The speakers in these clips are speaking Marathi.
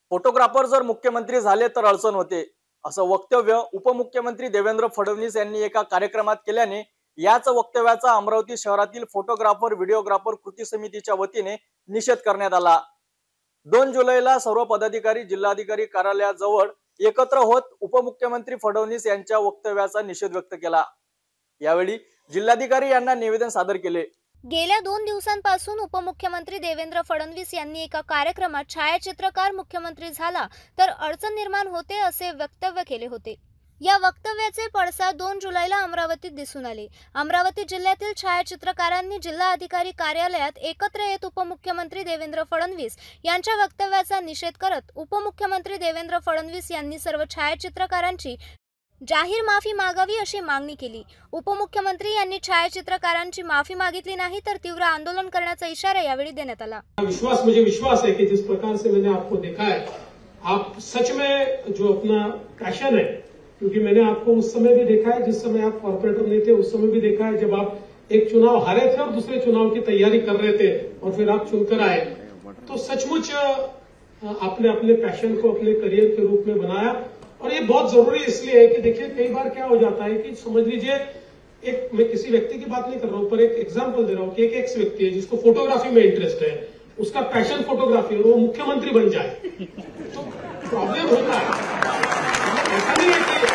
फोटोग्राफर जर मुख्यमंत्री झाले तर अडचण होते, असं वक्तव्य उपमुख्यमंत्री देवेंद्र फडणवीस यांनी एका कार्यक्रमात केल्याने याच वक्तव्याचा अमरावती शहरातील फोटोग्राफर व्हिडिओग्राफर कृती समितीच्या वतीने निषेध करण्यात आला। 2 जुलैला सर्व पदाधिकारी जिल्हाधिकारी कार्यालयाजवळ एकत्र होत उपमुख्यमंत्री फडणवीस यांच्या वक्तव्याचा निषेध व्यक्त केला। यावेळी जिल्हाधिकारी यांना निवेदन सादर केले। गेल्या 2 दिवसांपासून उपमुख्यमंत्री देवेंद्र फडणवीस यांनी एका कार्यक्रमात छायाचित्रकार मुख्यमंत्री झाला तर अडचण निर्माण होते असे वक्तव्य केले होते। या वक्तव्याचे पडसाद 2 जुलैला अमरावतीत दिसून आले। अमरावती जिल्ह्यातील छायाचित्रकारांनी जिल्हाधिकारी कार्यालयात एकत्र येत उपमुख्यमंत्री देवेंद्र फडणवीस यांच्या वक्तव्याचा निषेध करत उपमुख्यमंत्री देवेंद्र फडणवीस यांनी सर्व छायाचित्रकारांची जाहीर माफी मागावी अशी मागणी केली। उपमुख्यमंत्री यांनी छायाचित्रकारांची माफी मागितली नाही तर तीव्र आंदोलन करण्याचा इशारा यावेळी देण्यात आला। मुझे विश्वास है कि जिस प्रकार से मैंने आपको देखा है, आप सच में जो अपना पैशन है, क्योंकि मैंने आपको उस समय भी देखा है जिस समय आप कॉर्पोरेटर नहीं थे, उस समय भी देखा है जब आप एक चुनाव हारे थे और दूसरे चुनाव की तैयारी कर रहे थे और फिर आप चुनकर आए, तो सचमुच आपने अपने पैशन को अपने करियर के रूप में बनाया। और ये बहुत जरूरी इसलिए है कि देखिए कई बार क्या हो जाता है कि समझ लीजिए एक, मैं किसी व्यक्ति की बात नहीं कर रहा हूं पर एक एग्जांपल दे रहा हूं कि एक एक्स व्यक्ति है जिसको फोटोग्राफी में इंटरेस्ट है, उसका पैशन फोटोग्राफी है, वो मुख्यमंत्री बन जाए तो प्रॉब्लम होता है। ऐसा नहीं है कि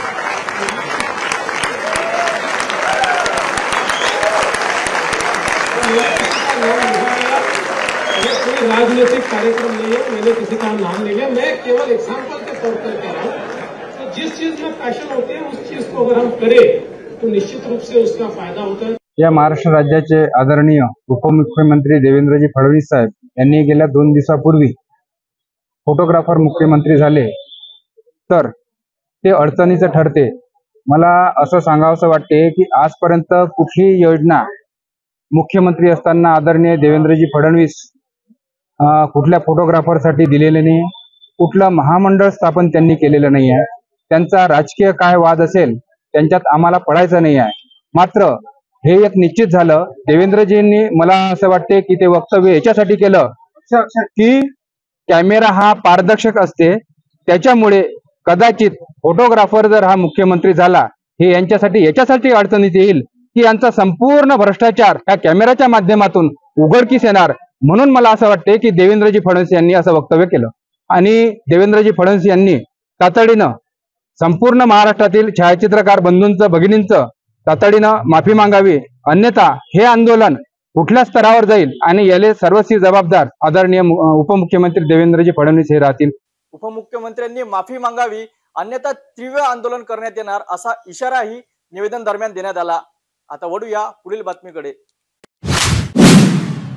कोई राजनीतिक कार्यक्रम नहीं है, मैंने किसी का नाम नहीं लिया, मैं केवल एग्जाम्पल के तौर पर कह रहा हूं। तो जिस चीज में पैशन होते हैं उस चीज को अगर हम करें तो निश्चित रूप से उसका फायदा होता है। या महाराष्ट्र राज्याचे आदरणीय उपमुख्यमंत्री देवेंद्रजी फडणवीस साहेब यांनी गेल्या 2 दिवसापूर्वी फोटोग्राफर मुख्यमंत्री झाले तर ते अडचणीचं ठरते। मला असं सांगावंसं वाटते की आजपर्यंत कुठलीही योजना मुख्यमंत्री असताना आदरणीय देवेंद्रजी फडणवीस कुठल्या फोटोग्राफरसाठी दिलेले नाही, कुठलं महामंडळ स्थापन त्यांनी केलेलं नाही आहे। त्यांचा राजकीय काय वाद असेल त्यांच्यात आम्हाला पडायचं नाही आहे। मात्र हे एक निश्चित झालं, देवेंद्रजींनी मला असं वाटते की ते वक्तव्य याच्यासाठी केलं की कॅमेरा हा पारदर्शक असते, त्याच्यामुळे कदाचित फोटोग्राफर जर हा मुख्यमंत्री झाला हे यांच्यासाठी याच्यासाठी अडचणीत येईल की यांचा संपूर्ण भ्रष्टाचार ह्या कॅमेराच्या माध्यमातून उघडकीस येणार। म्हणून मला असं वाटते की देवेंद्रजी फडणवीस यांनी असं वक्तव्य केलं आणि देवेंद्रजी फडणवीस यांनी तातडीनं संपूर्ण महाराष्ट्रातील छायाचित्रकार बंधूंचं भगिनींचं तातडीनं माफी मागावी, अन्यथा हे आंदोलन कुठल्या स्तरावर जाईल आणि याले सर्वस्वी जबाबदार आदरणीय उपमुख्यमंत्री देवेंद्रजी फडणवीस हे राहतील। उपमुख्यमंत्र्यांनी माफी मागावी, अन्यथा तीव्र आंदोलन करण्यात येणार असा इशाराही निवेदन दरम्यान देण्यात आला। आता वळूया पुढील बातमीकडे।